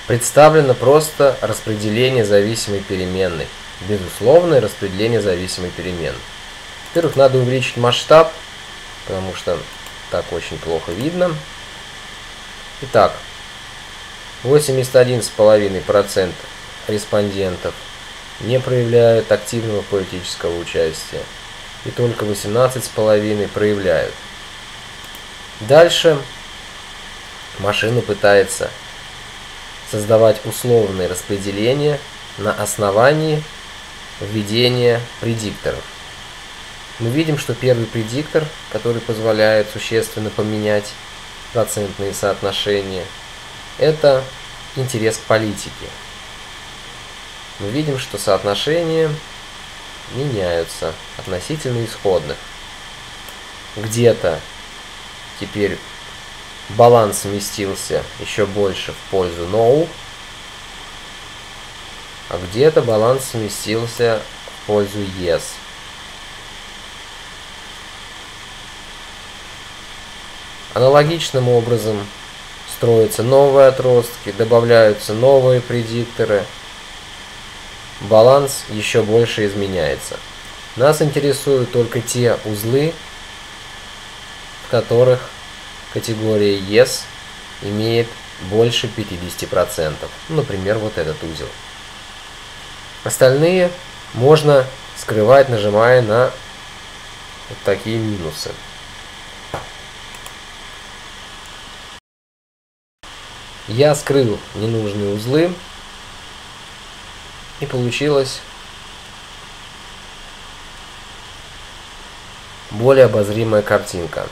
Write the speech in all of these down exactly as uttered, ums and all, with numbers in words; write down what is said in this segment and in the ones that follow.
представлено просто распределение зависимой переменной. Безусловное распределение зависимой переменной. Во-первых, надо увеличить масштаб, потому что так очень плохо видно. Итак, восемьдесят один и пять десятых процента респондентов не проявляют активного политического участия, и только восемнадцать и пять процентов проявляют. Дальше машина пытается создавать условные распределения на основании введения предикторов. Мы видим, что первый предиктор, который позволяет существенно поменять процентные соотношения, это интерес к политике. Мы видим, что соотношения меняются относительно исходных. Где-то теперь баланс сместился еще больше в пользу no, а где-то баланс сместился в пользу yes. Аналогичным образом строятся новые отростки, добавляются новые предикторы. Баланс еще больше изменяется. Нас интересуют только те узлы, в которых категория yes имеет больше пятидесяти процентов. Например, вот этот узел. Остальные можно скрывать, нажимая на вот такие минусы. Я скрыл ненужные узлы, и получилась более обозримая картинка.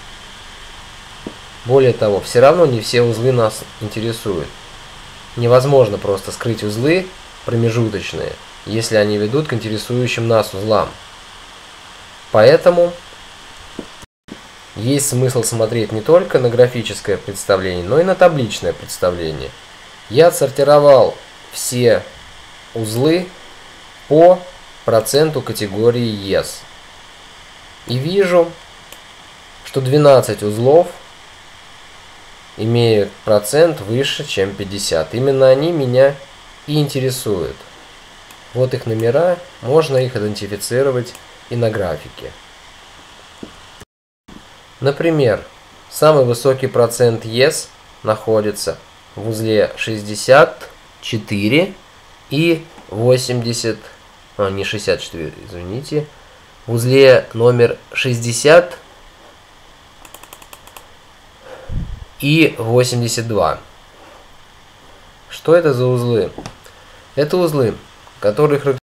Более того, все равно не все узлы нас интересуют. Невозможно просто скрыть узлы промежуточные, если они ведут к интересующим нас узлам. Поэтому есть смысл смотреть не только на графическое представление, но и на табличное представление. Я отсортировал все узлы по проценту категории yes. И вижу, что двенадцать узлов имеют процент выше, чем пятьдесят. Именно они меня и интересуют. Вот их номера, можно их идентифицировать и на графике. Например, самый высокий процент yes находится в узле шестьдесят четыре и восемьдесят, а не шестьдесят четыре, извините, в узле номер шестьдесят и восемьдесят два. Что это за узлы? Это узлы, которые